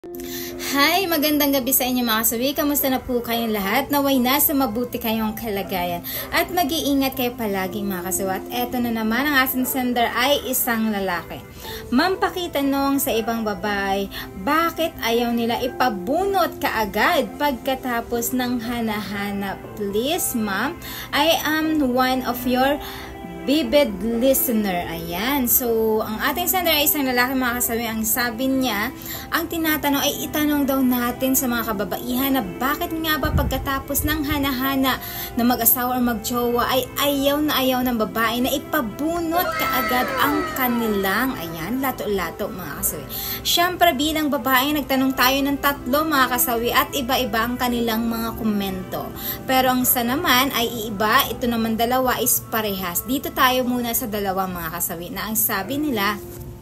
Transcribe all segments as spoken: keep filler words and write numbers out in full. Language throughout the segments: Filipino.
Hi! Magandang gabi sa inyo mga kasawi. Kamusta na po kayong lahat? Naway nasa mabuti kayong kalagayan. At mag-iingat kayo palagi mga kasawi. At eto na naman, ang ating sender ay isang lalaki. Ma'am, pakitanong sa ibang babae, bakit ayaw nila ipabunot kaagad pagkatapos ng hana-hana? Please, ma'am, I am one of your vivid listener. Ayan. So, ang ating sender ay isang lalaki mga kasawi. Ang sabi niya, ang tinatanong ay itanong daw natin sa mga kababaihan na bakit nga ba pagkatapos ng hana-hana na mag-asawa o mag-jowa ay ayaw na ayaw ng babae na ipabunot kaagad ang kanilang, ayan, lato-lato mga kasawi. Siyempre, bilang babae, nagtanong tayo ng tatlo mga kasawi at iba-iba ang kanilang mga komento. Pero ang isa naman ay iiba, ito naman dalawa is parehas. Dito tayo muna sa dalawang mga kasawi na ang sabi nila,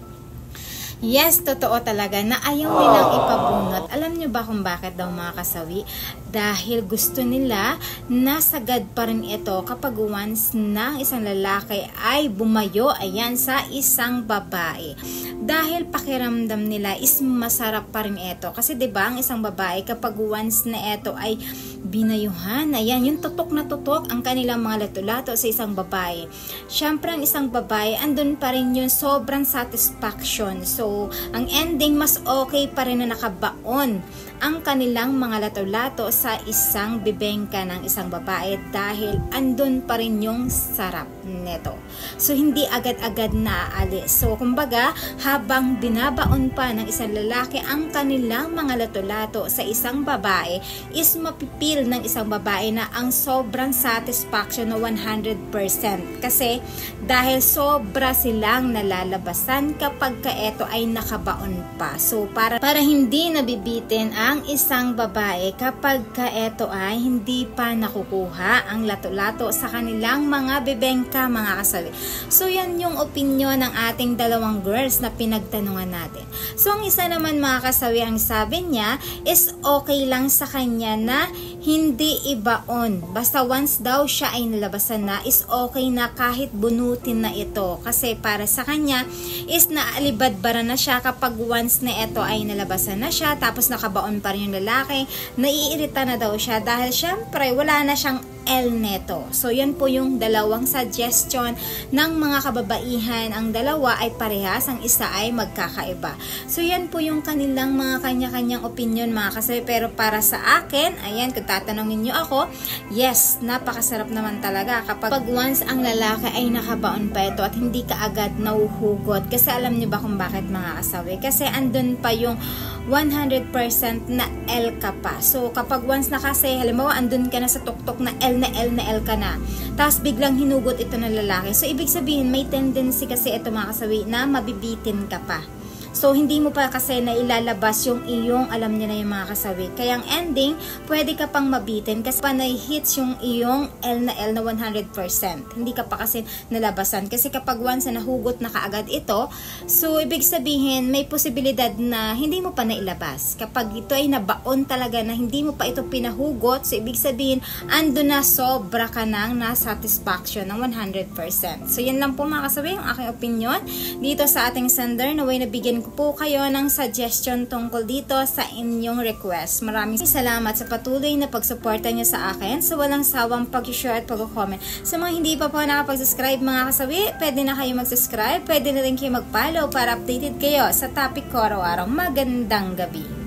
yes, totoo talaga na ayaw nilang ipabunot. Alam nyo ba kung bakit daw mga kasawi? Dahil gusto nila nasagad pa rin ito kapag once na isang lalaki ay bumayo, ayan, sa isang babae. Dahil pakiramdam nila is masarap pa rin ito. Kasi diba ang isang babae kapag once na ito ay binayuhan, ayan, yung tutok na tutok ang kanilang mga lato-lato sa isang babae. Siyempre ang isang babae, andun pa rin yung sobrang satisfaction. So, ang ending mas okay pa rin na nakabaon ang kanilang mga lato-lato sa isang bibengka ng isang babae dahil andun pa rin yung sarap neto. So, hindi agad-agad naaalis. So, kumbaga, habang binabaon pa ng isang lalaki ang kanilang mga lato-lato sa isang babae, is mapipil ng isang babae na ang sobrang satisfaction na one hundred percent. Kasi, dahil sobra silang nalalabasan kapag ka eto ay nakabaon pa. So, para, para hindi nabibitin ang isang babae kapag ka eto ay hindi pa nakukuha ang lato-lato sa kanilang mga bibengka mga kasawi. So, yan yung opinion ng ating dalawang girls na pinagtanungan natin. So, ang isa naman mga kasawi, ang sabi niya is okay lang sa kanya na hindi ibaon. Basta once daw siya ay nalabasan na is okay na kahit bunutin na ito. Kasi para sa kanya is naalibadbara na siya kapag once na ito ay nalabasan na siya tapos nakabaon pa rin yung lalaki, naiirita na daw siya dahil syempre wala na siyang L neto. So, yan po yung dalawang suggestion ng mga kababaihan. Ang dalawa ay parehas, ang isa ay magkakaiba. So, yan po yung kanilang mga kanya-kanyang opinion mga kasabi. Pero para sa akin, ayan, kung tatanungin nyo ako, yes, napakasarap naman talaga kapag once ang lalaki ay nakabaon pa ito at hindi ka agad nauhugot. Kasi alam nyo ba kung bakit mga kasabi? Kasi andun pa yung one hundred percent na L ka pa. So, kapag once na kasi, halimbawa, andun ka na sa tuktok na L na L na L ka na, tapos biglang hinugot ito ng lalaki. So, ibig sabihin, may tendency kasi ito mga kasawi na mabibitin ka pa. So, hindi mo pa kasi na ilalabas yung iyong, alam niyo na yung mga kasawi. Kaya ang ending, pwede ka pang mabitin kasi pa na-hits yung iyong L na L na one hundred percent. Hindi ka pa kasi nalabasan. Kasi kapag once na nahugot na kaagad ito, so, ibig sabihin, may posibilidad na hindi mo pa nailabas. Kapag ito ay nabaon talaga na hindi mo pa ito pinahugot, so, ibig sabihin, ando na sobra ka nang na-satisfaction ng one hundred percent. So, yan lang po mga kasawi, yung aking opinion dito sa ating sender na way nabigyan ko po kayo ng suggestion tungkol dito sa inyong request. Maraming salamat sa patuloy na pagsuporta niyo sa akin sa walang sawang pag-share at pag-comment. Sa mga hindi pa po nakapag-subscribe mga kasawi, pwede na kayo mag-subscribe, pwede na rin kayo mag-follow para updated kayo sa topic ko araw-araw. Magandang gabi!